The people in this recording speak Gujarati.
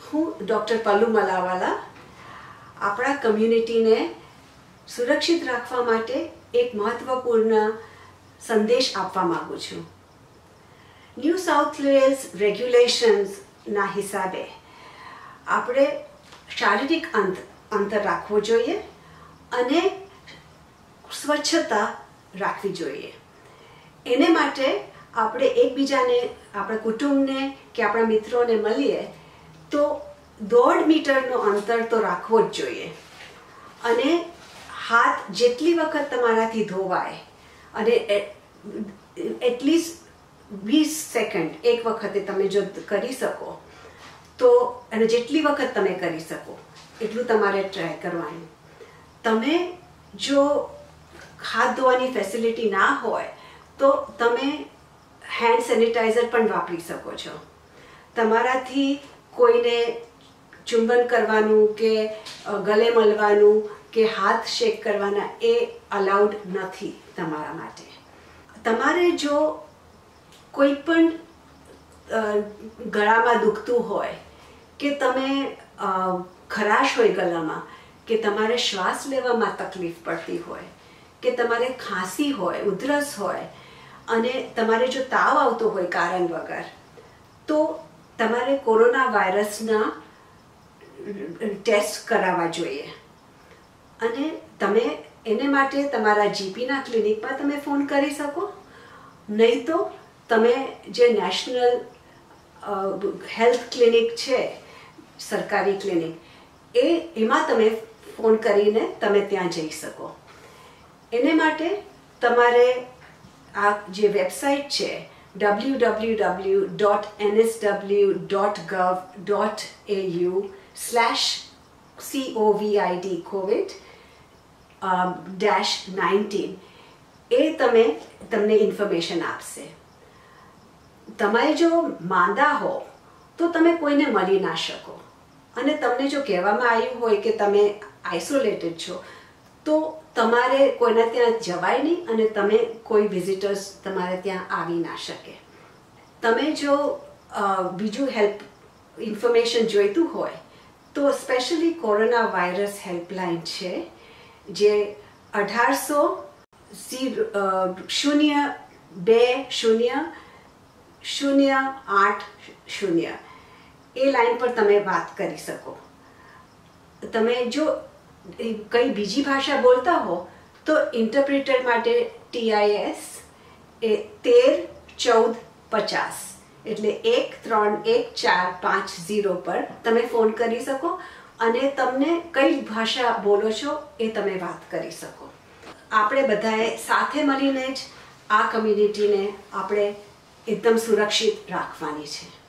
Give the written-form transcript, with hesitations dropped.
હું ડૉક્ટર પલ્લુ મલાવાલા આપણા કમ્યુનિટીને સુરક્ષિત રાખવા માટે એક મહત્વપૂર્ણ સંદેશ આપવા માંગુ છું. ન્યૂ સાઉથ વેલ્સ રેગ્યુલેશન્સના હિસાબે આપણે શારીરિક અંતર રાખવો જોઈએ અને સ્વચ્છતા રાખવી જોઈએ. એને માટે આપણે એકબીજાને, આપણા કુટુંબને કે આપણા મિત્રોને મળીએ તો 1.5 મીટરનો અંતર તો રાખવો જ જોઈએ. અને હાથ જેટલી વખત તમારાથી ધોવાય અને એટલીસ્ટ 20 સેકન્ડ એક વખતે તમે જો કરી શકો તો, અને જેટલી વખત તમે કરી શકો એટલું તમારે ટ્રાય કરવાનું. તમે જો હાથ ધોવાની ફેસિલિટી ના હોય તો તમે હેન્ડ સેનિટાઈઝર પણ વાપરી શકો છો. તમારાથી કોઈને ચુંબન કરવાનું કે ગલે મળવાનું કે હાથ શેક કરવાના એ અલાઉડ નથી તમારા માટે. તમારે જો કોઈ પણ ગળામાં દુખતું હોય કે તમે ખરાશ હોય ગળામાં, કે તમારે શ્વાસ લેવામાં તકલીફ પડતી હોય, કે તમારે ખાંસી હોય, ઉધરસ હોય અને તમારે જો તાવ આવતો હોય કારણ વગર, તો તમારે કોરોના વાયરસના ટેસ્ટ કરાવવા જોઈએ. અને તમે એને માટે તમારા જીપીના ક્લિનિકમાં તમે ફોન કરી શકો, નહીં તો તમે જે નેશનલ હેલ્થ ક્લિનિક છે, સરકારી ક્લિનિક, એમાં તમે ફોન કરીને તમે ત્યાં જઈ શકો. એને માટે તમારે આ જે વેબસાઇટ છે www.nsw.gov.au/COVID-19 એ તમને ઇન્ફોર્મેશન આપશે. તમે જો માંદા હો તો તમે કોઈને મળી ના શકો, અને તમને જો કહેવામાં આવ્યું હોય કે તમે આઇસોલેટેડ છો તો તમારે કોઈના ત્યાં જવાય નહીં અને તમે કોઈ વિઝિટર્સ તમારે ત્યાં આવી ના શકે. તમે જો બીજું હેલ્પ ઇન્ફોર્મેશન જોઈતું હોય તો સ્પેશિયલી કોરોના વાયરસ હેલ્પલાઇન છે, જે 1800-20-080 એ લાઈન પર તમે વાત કરી શકો. તમે જો કઈ બીજી ભાષા બોલતા હો તો ઇન્ટરપ્રિટર માટે TIS એ 131450 એટલે 131450 પર તમે ફોન કરી શકો અને તમને કઈ ભાષા બોલો છો એ તમે વાત કરી શકો. આપણે બધાએ સાથે મળીને જ આ કમ્યુનિટીને આપણે એકદમ સુરક્ષિત રાખવાની છે.